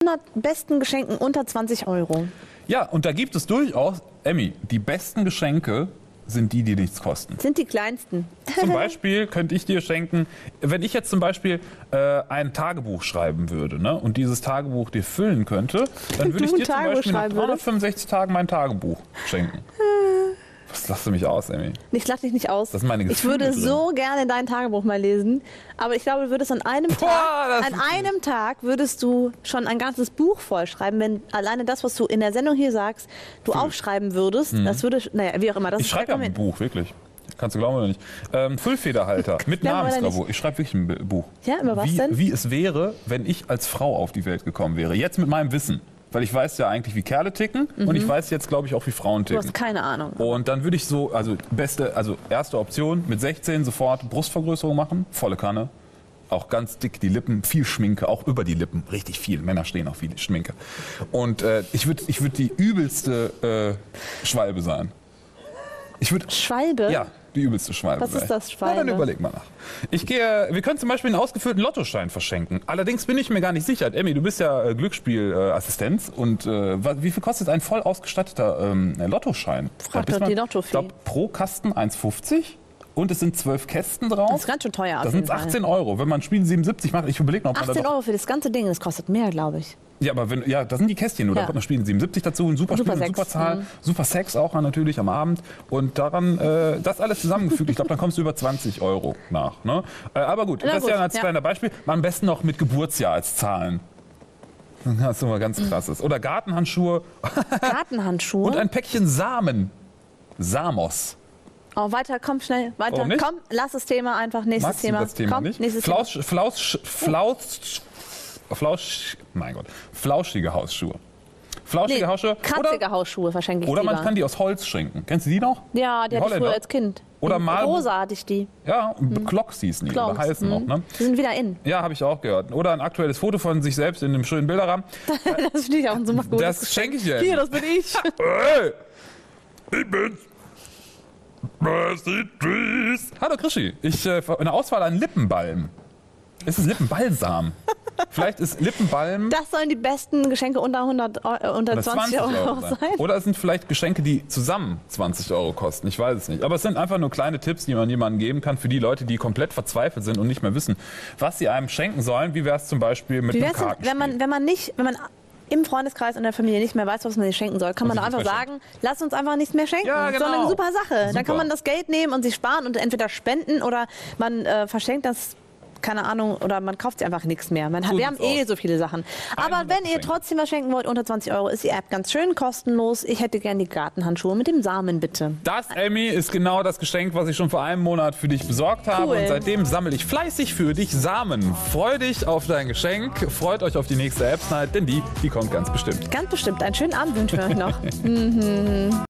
100 besten Geschenken unter 20 Euro. Ja, und da gibt es durchaus, Emmy, die besten Geschenke sind die, die nichts kosten. Sind die kleinsten. Zum Beispiel könnte ich dir schenken, wenn ich jetzt zum Beispiel ein Tagebuch schreiben würde, ne, und dieses Tagebuch dir füllen könnte, dann würde ich dir zum Beispiel nach 365 Tagen mein Tagebuch schenken. Was lachst du mich aus, Emmy? Ich lache dich nicht aus. Das sind meine Gefühle Ich würde drin. so gerne dein Tagebuch mal lesen, aber ich glaube, du würdest an einem Tag würdest du schon ein ganzes Buch vollschreiben, wenn alleine das, was du in der Sendung hier sagst, du aufschreiben würdest. Das würde, naja, wie auch immer. Das Ich schreibe ja ein Buch, wirklich. Kannst du glauben oder nicht. Füllfederhalter mit Namensgravur. Ich schreibe wirklich ein Buch. Ja, über was denn? Wie es wäre, wenn ich als Frau auf die Welt gekommen wäre. Jetzt mit meinem Wissen. Weil ich weiß ja eigentlich, wie Kerle ticken und ich weiß jetzt, glaube ich, auch, wie Frauen ticken. Du hast keine Ahnung. Und dann würde ich so, erste Option, mit 16 sofort Brustvergrößerung machen, volle Kanne. Auch ganz dick die Lippen, viel Schminke, auch über die Lippen, richtig viel. Männer stehen auf viel Schminke. Und ich würd die übelste Schwalbe sein. Schwalbe? Ja, die übelste Schwalbe. Was ist das, Schwalbe? Na, dann überleg mal nach. Wir können zum Beispiel einen ausgefüllten Lottoschein verschenken. Allerdings bin ich mir gar nicht sicher. Emmy, du bist ja Glücksspielassistenz. Und wie viel kostet ein voll ausgestatteter Lottoschein? Frag doch die Lottofee. Ich glaube, pro Kasten 1,50. Und es sind 12 Kästen drauf. Das ist ganz schön teuer. Das sind 18 Euro. Wenn man Spiel 77 macht, ich überlege noch, ob man 18 Euro für das ganze Ding, das kostet mehr, glaube ich. Ja, aber da sind die Kästchen nur. Da kommt noch Spielen 77 dazu, ein Superspiel, eine Superzahl, Super Sex auch natürlich am Abend. Und daran, das alles zusammengefügt, ich glaube, dann kommst du über 20 Euro nach. Ne? Aber gut, das ist ja ein kleiner Beispiel. Am besten noch mit Geburtsjahr als Zahlen. Das ist immer ganz krasses. Oder Gartenhandschuhe. Gartenhandschuhe? Und ein Päckchen Samen. Samos. Oh, weiter, komm schnell, weiter. Komm, lass das Thema einfach, nächstes Thema. Das Thema komm, nicht? Nächstes Flauschige Hausschuhe. Flauschige Hausschuhe. Kratzige Hausschuhe verschenke ich Oder man lieber. kann die aus Holz schenken. Kennst du die noch? Ja, die hatte ich früher als Kind. Oder mal Rosa hatte ich die. Ja, Clocks hießen die. Oder heißen noch, ne? Die sind wieder in. Ja, habe ich auch gehört. Oder ein aktuelles Foto von sich selbst in einem schönen Bilderrahmen. Das finde ich auch ein super gut. Das schenke ich dir. Hier, das bin ich. Hey, ich bin's. Hallo Krischi, eine Auswahl an Lippenbalm. Ist es Lippenbalsam? Vielleicht ist Lippenbalm... Das sollen die besten Geschenke unter 20 Euro sein. Oder es sind vielleicht Geschenke, die zusammen 20 Euro kosten. Ich weiß es nicht. Aber es sind einfach nur kleine Tipps, die man jemandem geben kann für die Leute, die komplett verzweifelt sind und nicht mehr wissen, was sie einem schenken sollen. Wie wäre es zum Beispiel mit einem Kartenspiel? Wenn man im Freundeskreis und der Familie nicht mehr weiß, was man sich schenken soll, kann man da einfach sagen, lass uns einfach nichts mehr schenken. Ja, genau. So eine super Sache. Dann kann man das Geld nehmen und sich sparen und entweder spenden oder man verschenkt das, keine Ahnung, oder man kauft sich einfach nichts mehr. Wir haben so viele Sachen. Aber wenn ihr trotzdem was schenken wollt, unter 20 Euro, ist die App ganz schön kostenlos. Ich hätte gerne die Gartenhandschuhe mit dem Samen, bitte. Das, Emmy, ist genau das Geschenk, was ich schon vor einem Monat für dich besorgt habe. Und seitdem sammle ich fleißig für dich Samen. Freu dich auf dein Geschenk. Freut euch auf die nächste App-Night, denn die kommt ganz bestimmt. Ganz bestimmt. Einen schönen Abend wünschen wir euch noch.